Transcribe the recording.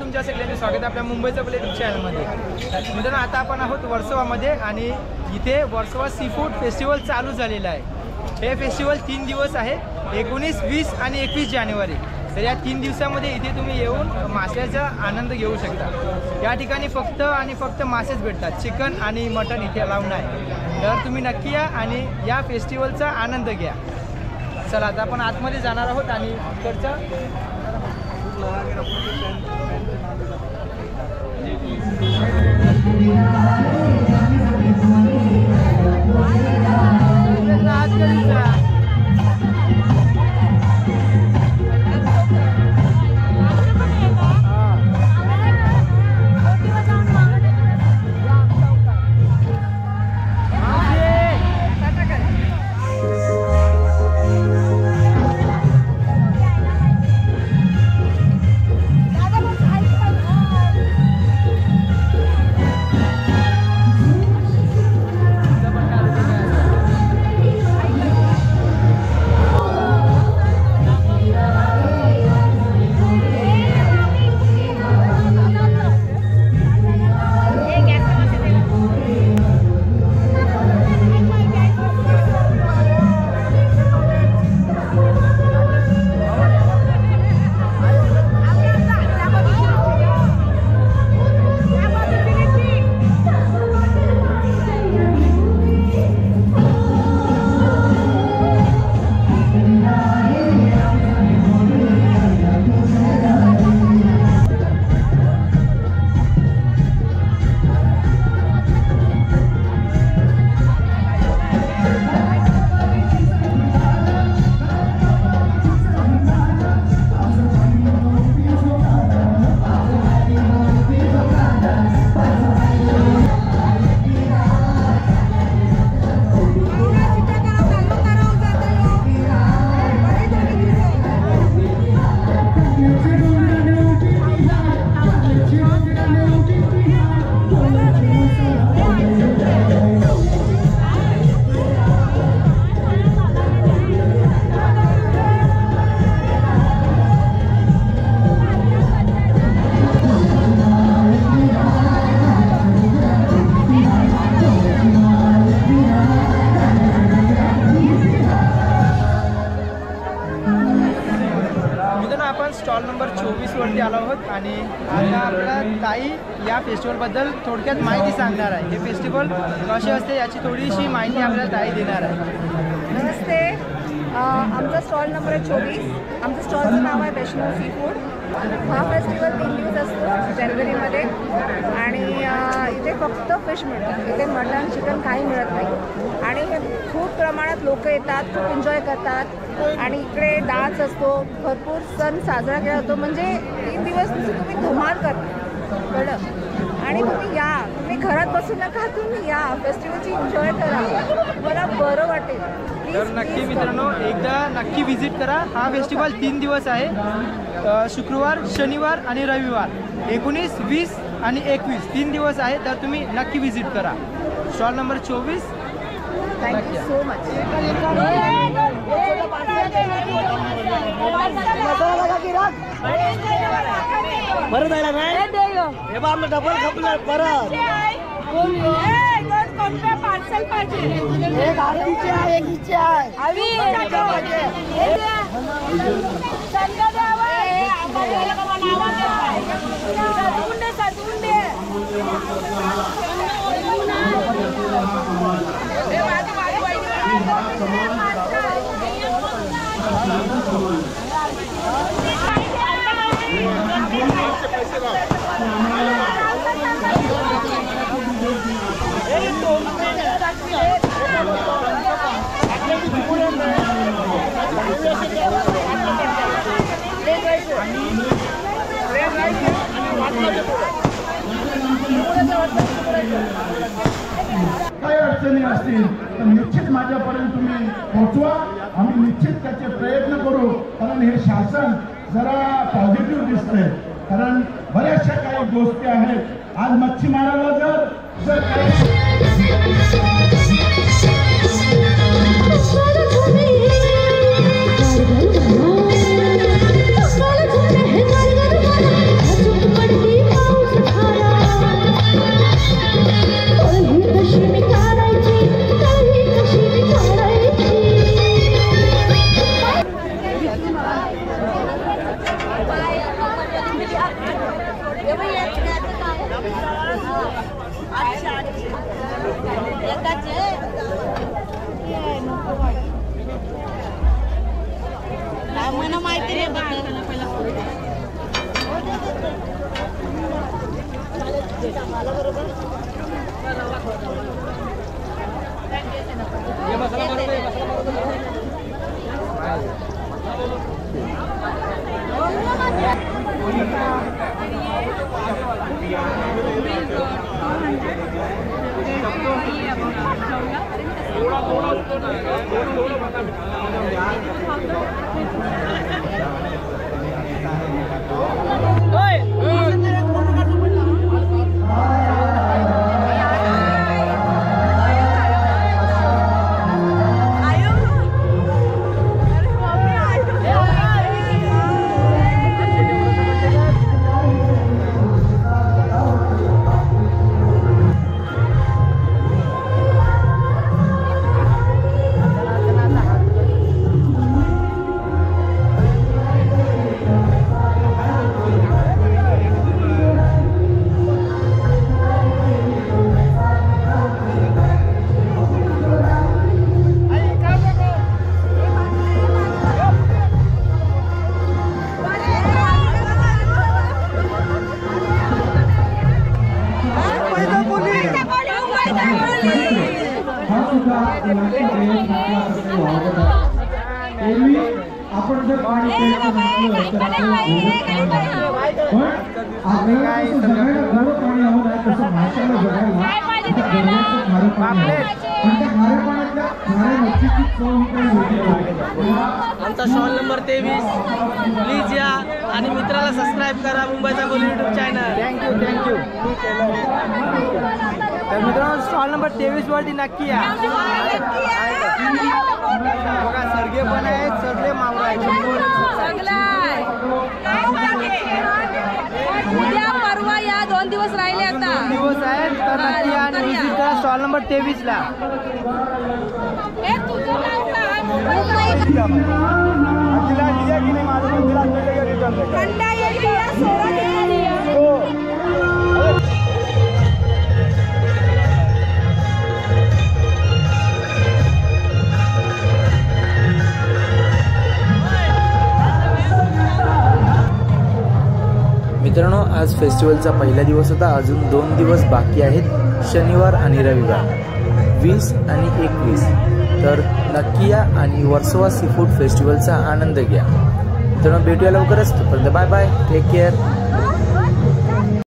तुमच्या सगळ्यांचे स्वागत आहे आपल्या मुंबईचा प्ले यूट्यूब चॅनलमध्ये। मित्रांनो आता आपण आहोत वर्सोवामध्ये आणि इथे वर्सोवा सी फूड फेस्टिवल चालू झालेला आहे। हे फेस्टिवल 3 दिवस आहे, 19, 20 आणि 21 जानेवारी। तर या 3 दिवसामध्ये इथे तुम्ही येऊन माशाचा आनंद घेऊ शकता। या ठिकाणी फक्त आणि फक्त मासेच भेटतात, चिकन आणि मटन इथे अलाउड नाही। तर तुम्ही नक्की या आणि या फेस्टिवलचा आनंद घ्या। चला आता आपण आतमध्ये जाणार आहोत आणि इकडचा स्टॉल नंबर 24 वरती आलो आहोत आणि आता आपल्याला ताई या फेस्टिवलबद्दल थोडक्यात माहिती सांगणार आहे। हे फेस्टिवल कसे असते याची थोडीशी माहिती आपल्याला ताई देणार आहे। नमस्ते, आमचा स्टॉल नंबर आहे 24। आमचं स्टॉलचं नाव आहे वैष्णव सी फूड। हा फेस्टिवल 3 दिवस असतो जानेवारीमध्ये आणि इथे फक्त फिश मिळतं। इथे मटण चिकन काही मिळत नाही आणि हे खूप प्रमाणात लोक येतात, खूप एन्जॉय करतात आणि इकडे डान्स असतो, भरपूर सण साजरा केला जातो। म्हणजे 3 दिवस तुम्ही धमाल करता कळलं। आणि तुम्ही या, तुम्ही घरात बसू नका, तुम्ही या फेस्टिवलची एन्जॉय करा, मला बरं वाटेल। तर नक्की मित्रांनो एकदा नक्की विजिट करा। हा फेस्टिवल 3 दिवस आहे, शुक्रवार शनिवार आणि रविवार 19, 20 आणि 21 3 दिवस आहे। तर तुम्ही नक्की विजिट करा stall number 24। Thank you so much. बरं जायला नाही हे बा आपलं डबल खपलं परत पार्सल पाहिजे, एक आरतीची आहे एक हिची आहे काय अडचणी असतील तर निश्चित माझ्यापर्यंत तुम्ही पोहोचवा। आम्ही निश्चित त्याचे प्रयत्न करू, कारण हे शासन जरा पॉझिटिव्ह दिसतंय, कारण बऱ्याचशा काही गोष्टी आहेत। आज मच्छीमाराला जर काही आपण जर पाणी प्यायचं म्हटलं तर पण आपल्याला जगायला गोड पाणी हवं आहे तसं माणसाला जगायला गरजेचं खारं पाणी आहे. पण त्या खाऱ्या पाण्यातल्या खाऱ्या मच्छीची चव ही काही वेगळी आहे. आमचा स्टॉल नंबर 23 प्लीज या आणि मित्राला सबस्क्राईब करा मुंबईचा बोली यूट्यूब चॅनल. थँक्यू. तर मित्रांनो स्टॉल नंबर 23 वरती नक्की या. बघा सरगे पण आहेत, सगळे मावळं आहेत. उद्या परवा या 2 दिवस राहिले आता. 2 दिवस आहेत तर नक्की या आणि विजिट करा स्टॉल नंबर 23 ला. मित्रांनो आज फेस्टिवलचा पहिला दिवस होता. अजून 2 दिवस बाकी आहेत, शनिवार आणि रविवार 20 आणि 21. तर नक्की या आणि वर्सोवा सी फूड फेस्टिवलचा आनंद घ्या. मित्रांनो भेटूया लवकरच. तोपर्यंत बाय बाय, टेक केअर.